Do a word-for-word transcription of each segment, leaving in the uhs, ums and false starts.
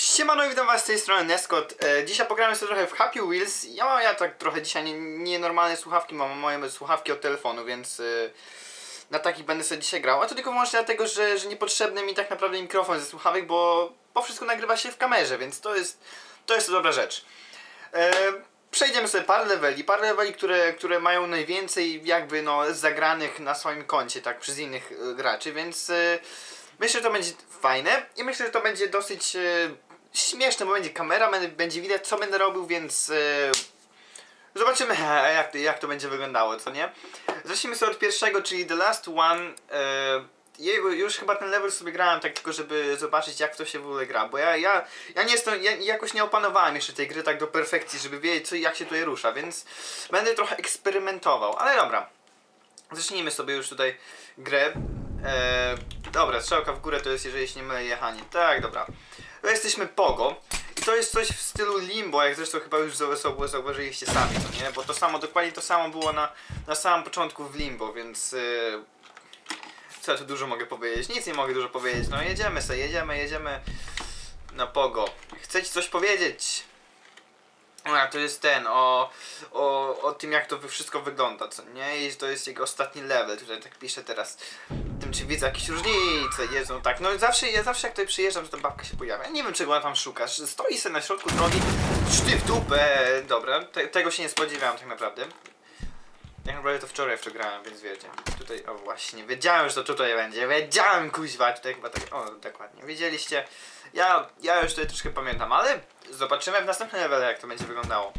Siemano i witam was z tej strony Neskot. E, dzisiaj pogramy sobie trochę w Happy Wheels. Ja, ja tak trochę dzisiaj nienormalne nie, nie słuchawki mam, moje słuchawki od telefonu, więc e, na takich będę sobie dzisiaj grał. A to tylko wyłącznie dlatego, że, że niepotrzebny mi tak naprawdę mikrofon ze słuchawek, bo, bo wszystko nagrywa się w kamerze, więc to jest to jest to dobra rzecz. E, przejdziemy sobie parę leveli, parę leveli, które, które mają najwięcej jakby no zagranych na swoim koncie, tak, przez innych e, graczy, więc e, myślę, że to będzie fajne i myślę, że to będzie dosyć e, śmieszne, bo będzie kamera, będzie widać, co będę robił, więc e, zobaczymy jak to, jak to będzie wyglądało, co nie? Zacznijmy sobie od pierwszego, czyli The Last One. E, jego, już chyba ten level sobie grałem tak tylko, żeby zobaczyć, jak to się w ogóle gra, bo ja, ja, ja nie jestem, ja jakoś nie opanowałem jeszcze tej gry tak do perfekcji, żeby wiedzieć, co, jak się tutaj rusza, więc będę trochę eksperymentował, ale dobra. Zacznijmy sobie już tutaj grę. Eee, dobra, strzałka w górę to jest, jeżeli się nie mylę, jechanie. Tak, dobra. To jesteśmy Pogo. I to jest coś w stylu Limbo, jak zresztą chyba już zauważyliście sami, no nie? Bo to samo, dokładnie to samo było na, na samym początku w Limbo, więc... Yy, co ja tu dużo mogę powiedzieć? Nic nie mogę dużo powiedzieć. No jedziemy sobie, jedziemy, jedziemy na Pogo. Chcę ci coś powiedzieć? A to jest ten, o, o, o tym, jak to wszystko wygląda, co nie? I to jest jego ostatni level, tutaj tak piszę teraz. Tym, czy widzę jakieś różnice, jedzą tak. No zawsze, ja zawsze jak tutaj przyjeżdżam, to ta babka się pojawia. Ja nie wiem, czego ona tam szuka. Stoi sobie na środku drogi, szty w dupę. Dobra, te, tego się nie spodziewałem tak naprawdę. Jak naprawdę to wczoraj jeszcze grałem, więc wiecie. Tutaj, o właśnie, wiedziałem, że to tutaj będzie. Wiedziałem, kuźwa, tutaj chyba tak, o dokładnie. Widzieliście? Ja, ja już tutaj troszkę pamiętam, ale zobaczymy w następnym levelu, jak to będzie wyglądało.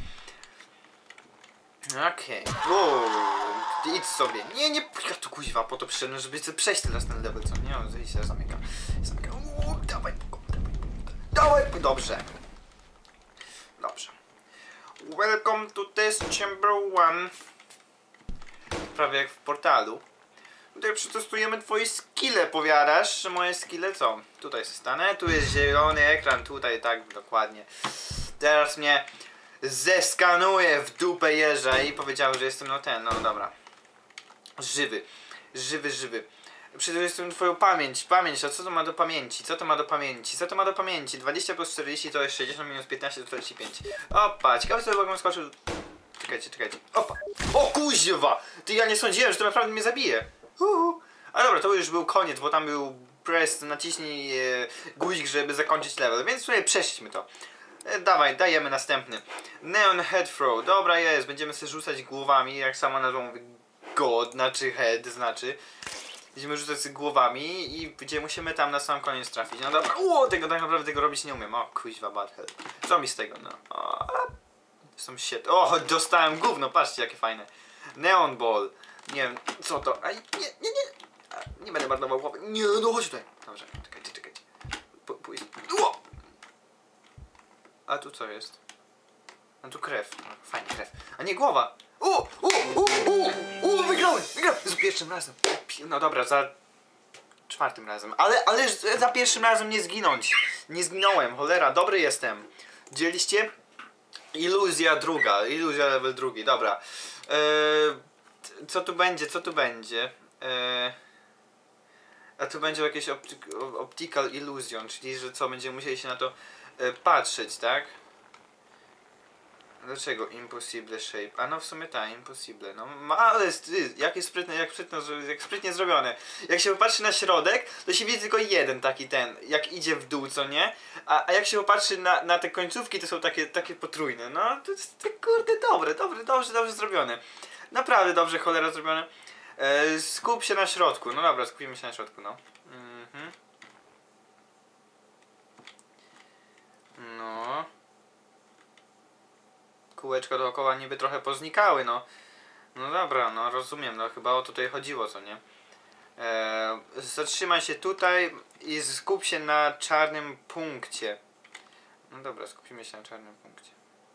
Okej. Okay. Idź sobie. Nie, nie, ja tu kuźwa po to przyszedłem, żeby przejść teraz ten level, co? Nie, on się zamyka. Zamyka. Uuu, dawaj, dawaj, dawaj, dobrze. Dobrze. Welcome to test chamber one. Prawie jak w portalu. Tutaj przetestujemy twoje skille, powiadasz, że moje skille co? Tutaj się stanę, tu jest zielony ekran, tutaj tak dokładnie. Teraz mnie zeskanuje w dupę jeża i powiedział, że jestem no ten, no dobra. Żywy, żywy, żywy. Przetestujemy twoją pamięć, pamięć, a co to ma do pamięci? Co to ma do pamięci? Co to ma do pamięci? dwadzieścia plus czterdzieści to jest sześćdziesiąt minus piętnaście to czterdzieści pięć. Opa, ciekawe sobie mogę skoczył. Czekajcie, czekajcie. Opa! O kuźwa! Ty, ja nie sądziłem, że to naprawdę mnie zabije. Uhu. A dobra, to już był koniec, bo tam był press, naciśnij e, guzik, żeby zakończyć level, więc tutaj przeszliśmy to. E, dawaj, dajemy następny. Neon Head Throw. Dobra jest, będziemy sobie rzucać głowami, jak sama nazwa mówi God, znaczy head, znaczy. Będziemy rzucać sobie głowami i gdzie musimy tam na sam koniec trafić. No dobra, o, tego tak naprawdę tego robić nie umiem. O kuźwa, bad head. Co mi z tego, no. O, są shit. O, dostałem gówno, patrzcie jakie fajne. Neon Ball. Nie wiem, co to? Aj, nie, nie, nie. A, nie będę marnował głowy. Nie, no chodź tutaj. Dobrze, czekajcie, czekajcie. P pójść. O! A tu co jest? A tu krew. O, fajnie, krew. A nie, głowa. O, o, o, o, o, wygrałem, wygrałem. Za pierwszym razem. No dobra, za czwartym razem. Ale, ale za pierwszym razem nie zginąć. Nie zginąłem, cholera, dobry jestem. Widzieliście? Iluzja druga, iluzja level drugi, dobra. Eee, co tu będzie, co tu będzie? Eee, a tu będzie jakieś opti optical illusion, czyli że co, będziemy musieli się na to e, patrzeć, tak? Dlaczego impossible shape? A no w sumie tak, impossible. No ma, ale jakie sprytne, jak sprytne, jak sprytnie zrobione. Jak się popatrzy na środek, to się widzi tylko jeden taki ten, jak idzie w dół, co nie? A, a jak się popatrzy na, na te końcówki, to są takie, takie potrójne. No to jest to, kurde dobre, dobre, dobrze, dobrze zrobione. Naprawdę dobrze, cholera zrobione. E, skup się na środku. No dobra, skupimy się na środku, no. Mhm. No. Kółeczka dookoła niby trochę poznikały, no. No dobra, no rozumiem, no chyba o to tutaj chodziło, co nie? Eee, zatrzymaj się tutaj i skup się na czarnym punkcie. No dobra, skupimy się na czarnym punkcie.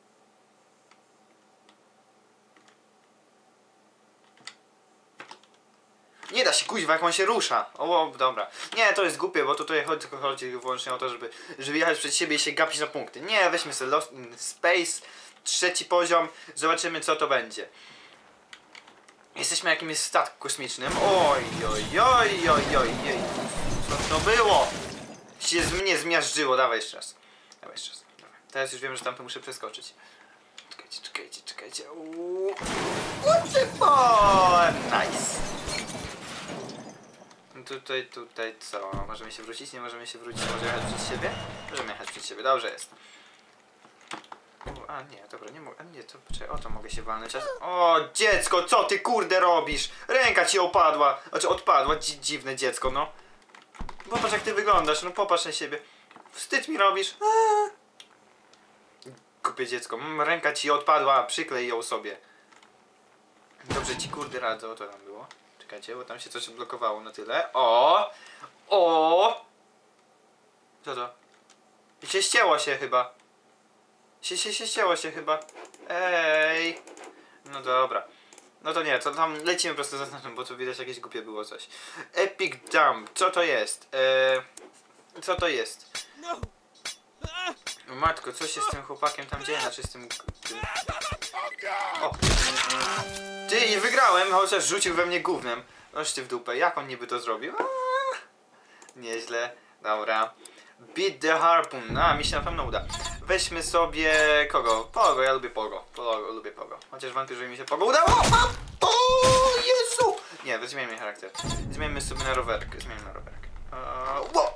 Nie da się, kuźwa, jak on się rusza. O, o, dobra. Nie, to jest głupie, bo tutaj chodzi, tylko chodzi wyłącznie o to, żeby, żeby jechać przed siebie i się gapić na punkty. Nie, weźmy sobie Lost in Space. Trzeci poziom, zobaczymy co to będzie. Jesteśmy na jakimś statku kosmicznym. Oj, oj, oj, oj, oj, oj. Co to było? Się z mnie zmiażdżyło, dawaj jeszcze raz. Dawaj jeszcze raz. Dawaj. Teraz już wiem, że tamto muszę przeskoczyć. Czekajcie, czekajcie, czekajcie. Uuu. What the fuck? Nice. Tutaj, tutaj co? Możemy się wrócić? Nie możemy się wrócić? Możemy jechać przed siebie? Możemy jechać przed siebie, dobrze jest. A nie, dobra, nie mogę. A nie, to poczekaj, o to mogę się walnąć. O, dziecko, co ty kurde robisz? Ręka ci opadła. Znaczy odpadła, Dzi dziwne dziecko, no. Popatrz jak ty wyglądasz, no popatrz na siebie. Wstyd mi robisz. Aaa. Głupie dziecko, mm, ręka ci odpadła, przyklej ją sobie. Dobrze ci kurde radzę, o to tam było. Czekajcie, bo tam się coś odblokowało na tyle. O! O! Co to? I się ścięło się chyba. Sie, się, się ścięło się chyba. Ej! No dobra. No to nie, to tam lecimy prosto za znaczem, bo tu widać jakieś głupie było coś. Epic Dump, co to jest? Eee, co to jest? O matko, co się z tym chłopakiem tam dzieje, znaczy z tym... tym... O! Ty, i wygrałem, chociaż rzucił we mnie gównem. Noż ty w dupę, jak on niby to zrobił? Aaaa! Nieźle, dobra. Beat the Harpoon, a mi się na pewno uda. Weźmy sobie kogo? Pogo, ja lubię Pogo. Pogo, lubię Pogo. Chociaż wątpię, mi się Pogo udało. O Jezu! Nie, zmieńmy charakter. Zmieńmy sobie na rowerkę, zmieńmy na rowerkę. Uh, wow.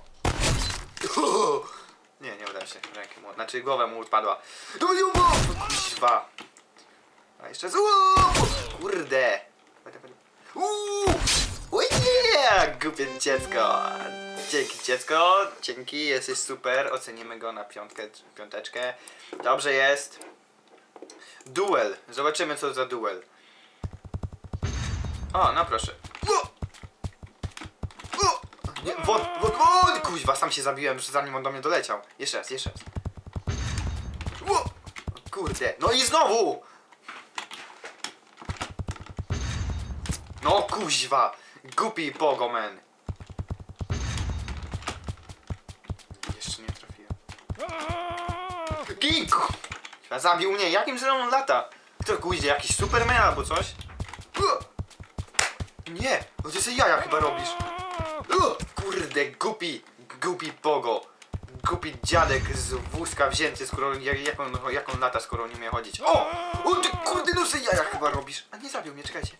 Nie, nie uda się. Rękę mu, znaczy głowa mu odpadła. Kuźwa. A jeszcze raz. Kurde. Uuu! Oh yeah! Głupie dziecko. Dzięki dziecko, dzięki, jesteś super, ocenimy go na piątkę, piąteczkę. Dobrze jest. Duel, zobaczymy co za duel. O, no proszę. Nie, wod, wod, wod, kuźwa, sam się zabiłem, zanim on do mnie doleciał. Jeszcze raz, jeszcze raz. O, kurde, no i znowu! No kuźwa, głupi Pogoman. Jeszcze nie trafiłem. Ginku! Zabił mnie, jakim zresztą on lata? Kto kuździe, jakiś Superman albo coś? Nie, no ty sobie jaja chyba robisz. Kurde, głupi, głupi Pogo. Głupi dziadek z wózka wzięty, skoro jak on, jak on lata, skoro nie umie chodzić. O! O ty kurde, no sobie jaja chyba robisz. A nie zabił mnie, czekajcie.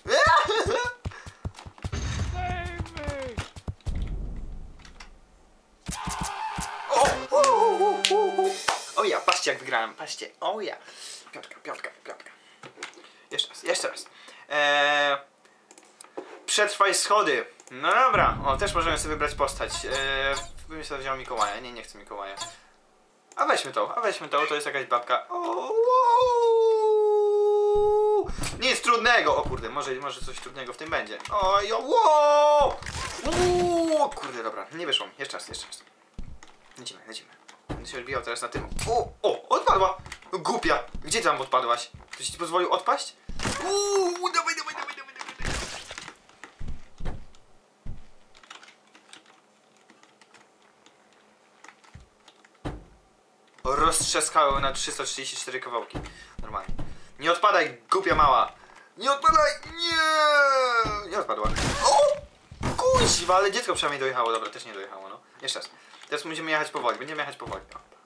O! O, o, o, o. O ja, patrzcie jak wygrałem, patrzcie. O ja. Piątka, piątka, piątka. Jeszcze raz, jeszcze raz. Eee... Przetrwaj schody. No dobra, o, też możemy sobie wybrać postać. Eee, bym sobie wziął Mikołaja. Nie, nie chcę Mikołaja. A weźmy to, a weźmy to, to jest jakaś babka. O, wow. Nic trudnego! O kurde, może, może coś trudnego w tym będzie. Oj, o, wow. O kurde, dobra, nie wyszło mi. Jeszcze raz, jeszcze raz. Lecimy, lecimy. Będę się odbijał teraz na tym. O, o, odpadła! Głupia! Gdzie tam odpadłaś? Ktoś ci pozwolił odpaść? Uuu, dawaj, dawaj, dawaj, dawaj, dawaj. Roztrzaskały na trzysta trzydzieści cztery kawałki. Normalnie. Nie odpadaj, głupia mała! Nie odpadaj! Nie! Nie odpadła. O! Kuźwa, ale dziecko przynajmniej dojechało. Dobra, też nie dojechało, no. Jeszcze raz. Teraz będziemy jechać powoli. Będziemy jechać powoli.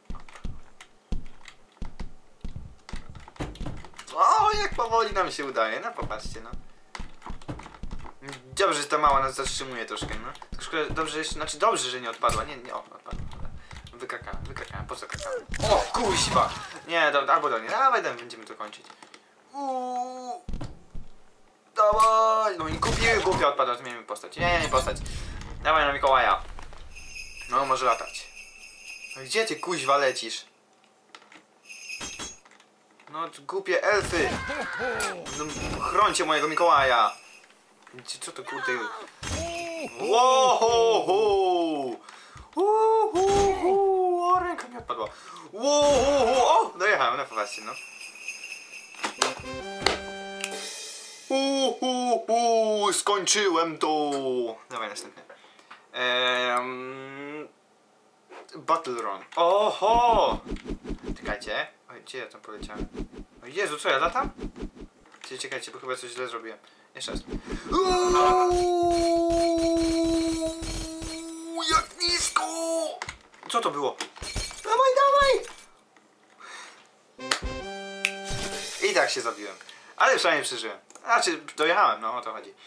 O, jak powoli nam się udaje. No popatrzcie, no. Dobrze, że ta mała nas zatrzymuje troszkę, no. Szkoda, dobrze, że, znaczy dobrze, że nie odpadła. Nie, nie, o, odpadła. Wykrakałem, wykrakałem, po co krakałem? O, kuźwa! Nie, dobra, albo do nie. Dawaj, dawaj, będziemy to kończyć. Uuu. Dawaj! No i kupiłem, głupia odpadła, zmienimy postać. Nie, nie, nie postać. Dawaj na Mikołaja. No, może latać. No gdzie ty, kuźwa, lecisz? No, głupie elfy! No, chrońcie mojego Mikołaja! Co to kurde? Wow! Uuu, o, ręka mi odpadła. Uuu, o, dojechałem, no popatrzcie, no. Uuu, skończyłem to. Dawaj następny. Ehm, Battle Run. Oho! Czekajcie. Oj, gdzie ja tam poleciałem? O Jezu, co ja latam? Czekajcie, bo chyba coś źle zrobiłem. Jeszcze raz. Uuu, jak nisko! Co to było? Dawaj, dawaj! tak się zabiłem. Ale przynajmniej przeżyłem. Znaczy, dojechałem, no o to chodzi.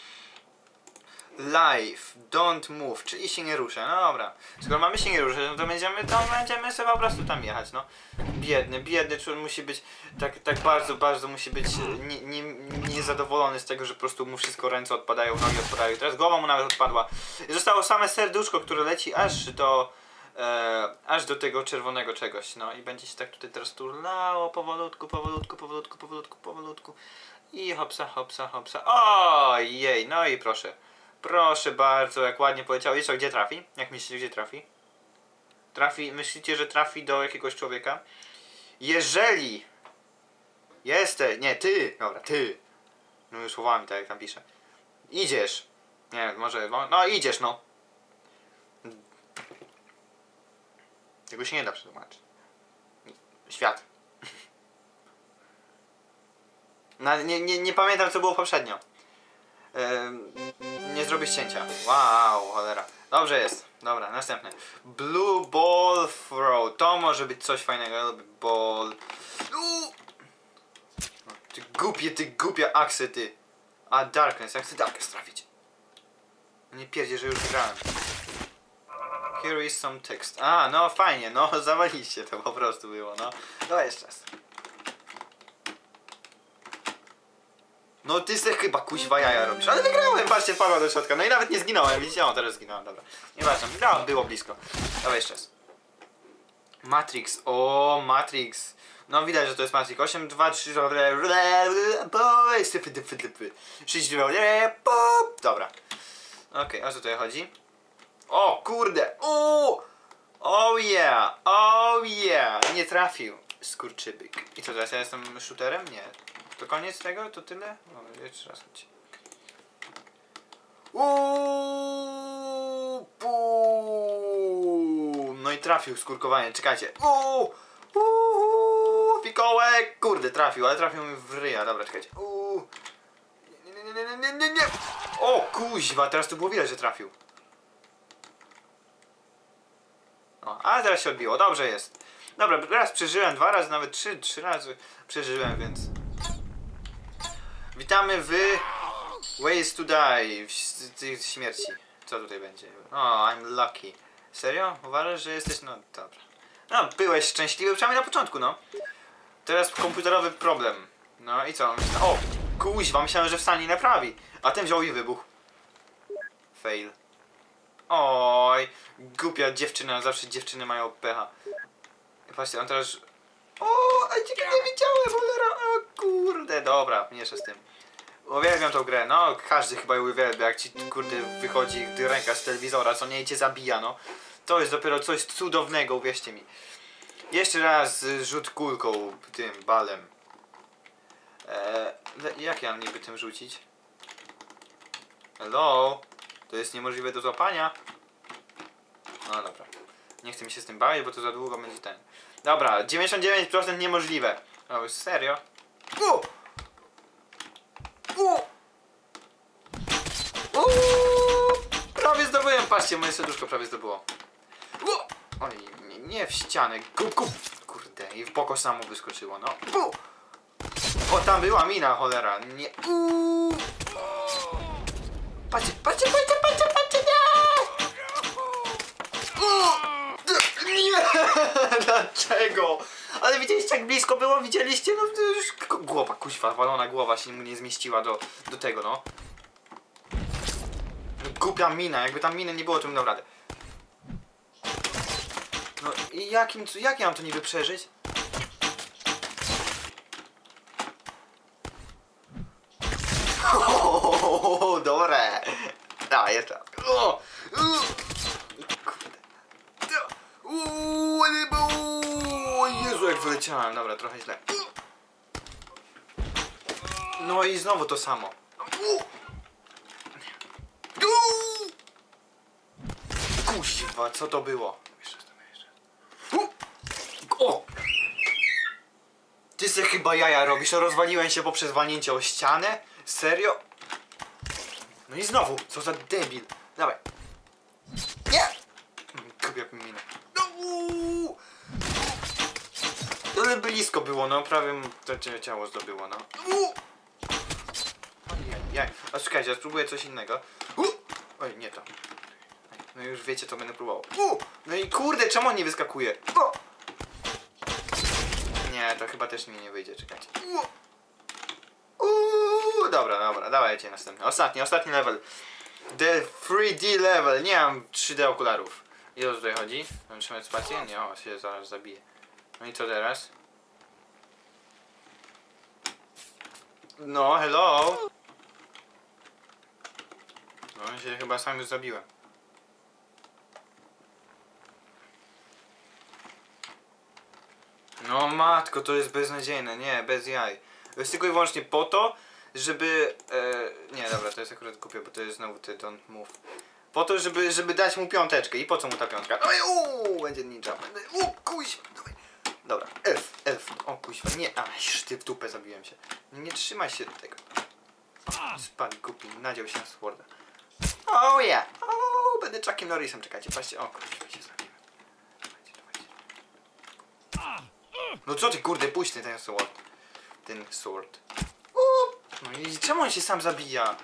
Life, don't move, czyli się nie ruszę. No dobra. Skoro mamy się nie ruszać, no to będziemy tam, będziemy sobie po prostu tam jechać, no. Biedny, biedny człowiek musi być tak, tak bardzo, bardzo musi być nie, nie, niezadowolony z tego, że po prostu mu wszystko ręce odpadają, nogi odpadają. Teraz głowa mu nawet odpadła. I zostało same serduszko, które leci aż do e, aż do tego czerwonego czegoś. No i będzie się tak tutaj teraz turlało powolutku, powolutku, powolutku, powolutku, powolutku. I hopsa, hopsa, hopsa. Ojej, no i proszę. Proszę bardzo, jak ładnie poleciało. Jeszcze gdzie trafi? Jak myślicie, gdzie trafi? Trafi, myślicie, że trafi do jakiegoś człowieka? Jeżeli jesteś, nie, ty, dobra, ty. No już słowami, tak jak tam piszę. Idziesz. Nie, może, no, no idziesz, no. Tego się nie da przetłumaczyć. Świat. No, nie, nie, nie pamiętam, co było poprzednio. Yy, nie zrobię ścięcia. Wow, cholera. Dobrze jest. Dobra, następny. Blue Ball Throw. To może być coś fajnego. Ja lubię ball. Uuu! No, ty głupie, ty głupia aksy, ty. A Darkness, jak chcę Darkness trafić. Nie pierdzie, że już grałem. Here is some text. A, no fajnie, no zawaliście to po prostu było, no. No jeszcze raz. No ty se chyba kuźwa jaja robisz, ale wygrałem, patrzcie, wpadła do środka, no i nawet nie zginąłem, widzicie, o teraz zginąłem, dobra. Nieważne, no, było blisko. Dawaj jeszcze raz. Matrix, o Matrix. No widać, że to jest Matrix. osiem, dwa, trzy, dobra. Okej, okay, o co tutaj chodzi? O kurde, o oh yeah, oh yeah, nie trafił, skurczybyk. I co teraz, ja jestem shooterem? Nie. To koniec tego? To tyle? No, jeszcze raz chodź. Uuuu, puu. No i trafił skurkowanie, czekajcie. Uuuu, uuuu, fikołek, kurde, trafił, ale trafił mi w ryja, dobra, czekajcie. Uuuu. Nie, nie, nie, nie, nie, nie, nie. O kuźwa, teraz to było widać, że trafił. No, a teraz się odbiło, dobrze jest. Dobra, raz przeżyłem, dwa razy, nawet trzy, trzy razy przeżyłem, więc... Witamy w Ways to Die, w śmierci. Co tutaj będzie? O, I'm lucky. Serio? Uważasz, że jesteś... No, dobra. No, byłeś szczęśliwy, przynajmniej na początku, no. Teraz komputerowy problem. No i co? O, kuźwa, myślałem, że wstanie naprawi. A ten wziął i wybuchł. Fail. Oj, głupia dziewczyna, zawsze dziewczyny mają pecha. Patrzcie, on teraz... O, a ciebie nie widziałem, cholera, o kurde, dobra, mniejsza z tym. Uwielbiam tą grę, no, każdy chyba ją uwielbia, jak ci, kurde, wychodzi gdy ręka z telewizora, co nie i cię zabija, no. To jest dopiero coś cudownego, uwierzcie mi. Jeszcze raz rzut kulką, tym, balem. Eee, jak ja mam niby tym rzucić? Hello? To jest niemożliwe do złapania. No dobra. Nie chcę mi się z tym bawić, bo to za długo będzie ten. Dobra, dziewięćdziesiąt dziewięć procent niemożliwe. O, serio? U! U! U! Prawie zdobyłem, patrzcie, moje serduszko prawie zdobyło. U! Oj, nie, nie w ścianę, kup, kup. Kurde, i w poko samo wyskoczyło, no. U! O, tam była mina, cholera, nie. U! Patrzcie, patrzcie, patrzcie, patrzcie, patrzcie, nie! U! Nie! Dlaczego? Ale widzieliście, jak blisko było? Widzieliście? No to już głowa, kuźwa, walona głowa się mu nie zmieściła do, do tego, no. No głupia mina, jakby tam miny nie było, to bym dał radę. No i jakim, jak ja mam to niby przeżyć? O, dobre. Dawaj, jeszcze raz. O, o Jezu, jak wyleciałem. Dobra, trochę źle. No i znowu to samo. Kuźwa, co to było? O! Ty se chyba jaja robisz, rozwaliłem się poprzez walnięcie o ścianę? Serio? No i znowu, co za debil. Dawaj. Nie! Kupię minę. No! Ale blisko było, no, prawie m- to cie- ciało zdobyło, no. U! Ojej, a słuchajcie, ja spróbuję coś innego. U! Oj, nie to. No już wiecie, co będę próbował. U! No i kurde, czemu on nie wyskakuje? O! Nie, to chyba też mi nie wyjdzie, czekajcie. U! Uuu, dobra, dobra, dawajcie następny. Ostatni, ostatni level. The three D level. Nie mam trzy D okularów. Ile o tutaj chodzi? Mam trzymać spację? Nie, o, się zaraz zabije. No i co teraz? No, hello! No, się chyba sam już zabiłem. No matko, to jest beznadziejne, nie, bez jaj. To jest tylko i wyłącznie po to, żeby... E, nie, dobra, to jest akurat głupie, bo to jest znowu ty don't move. Po to, żeby, żeby dać mu piąteczkę. I po co mu ta piątka? Dawaj, uuu, będzie ninja. Uuu, kuźwa, dawaj. Dobra, elf, elf. O kuźwa, nie, a ty w dupę zabiłem się. Nie, nie trzymaj się do tego. Spadł głupi, nadział się na sworda. Oh yeah, oh, będę Chuckiem Norrisem, czekajcie, patrzcie, o kuźwa, się zabiłem. Dawajcie, dawajcie. No co ty, kurde, puść ten, ten sword. Ten sword. Uuu. No i czemu on się sam zabija?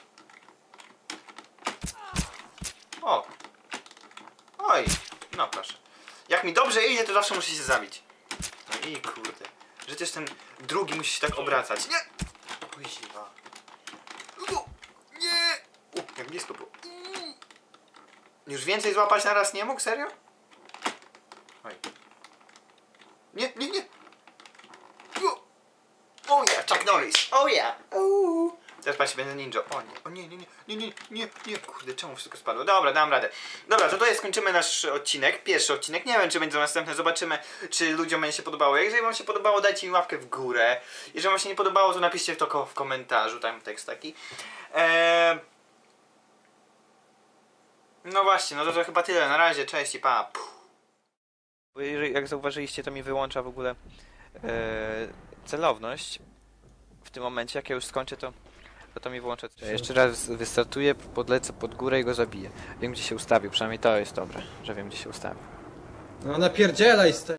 O! Oj! No proszę. Jak mi dobrze idzie, to zawsze muszę się zabić. No i kurde. Że też ten drugi musi się tak obracać. Nie! Kuźwa. Nie! U, jak blisko było. Już więcej złapać na raz nie mógł? Serio? Oj. Nie, nie, nie! Oh yeah, Chuck Norris! Oh yeah! Uuu. Teraz patrzcie, będę ninja. O nie, o nie, nie, nie, nie, nie, nie, nie, kurde, czemu wszystko spadło? Dobra, dam radę. Dobra, to tutaj skończymy nasz odcinek, pierwszy odcinek. Nie wiem, czy będzie następny, zobaczymy, czy ludziom będzie się podobało. Jeżeli wam się podobało, dajcie mi łapkę w górę. Jeżeli wam się nie podobało, to napiszcie to w komentarzu, tam tekst taki. Eee... No właśnie, no to, to chyba tyle. Na razie, cześć i pa. Puh. Bo jeżeli, jak zauważyliście, to mi wyłącza w ogóle e, celowność. W tym momencie, jak ja już skończę, to to, to mi wyłącza. Ja jeszcze raz wystartuję, podlecę pod górę i go zabiję. Wiem, gdzie się ustawił, przynajmniej to jest dobre, że wiem, gdzie się ustawił. No napierdzielaj z te...